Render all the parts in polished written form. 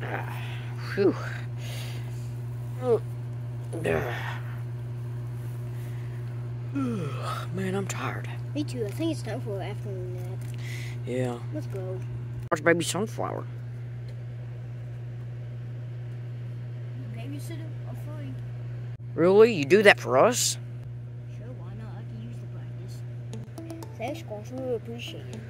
Whew. Man, I'm tired. Me too. I think it's time for an afternoon nap. Yeah. Let's go. Where's Baby Sunflower? Babysitter for free. Really? You do that for us? Sure, why not? I can use the practice. Thanks, guys. We really appreciate it.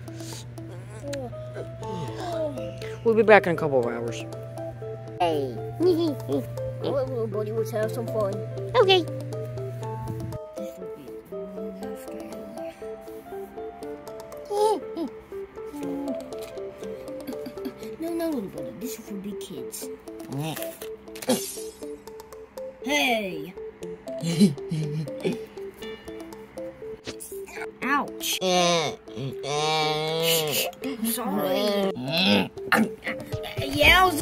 We'll be back in a couple of hours. Hey. Alright, little buddy, let's have some fun. Okay. This will be a long afternoon. No, little buddy. This is for big kids. Hey! Ouch! Sorry. Yells.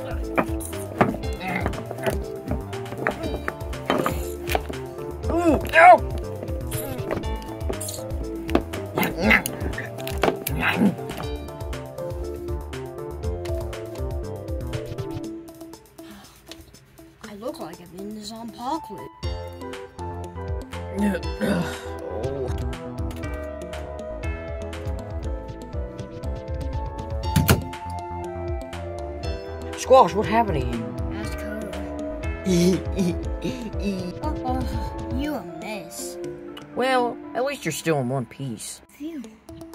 Ooh, ow! I look like I'm in the zombie. Squash, what happened to you? Ask her. You're a mess. Well, at least you're still in one piece. Phew.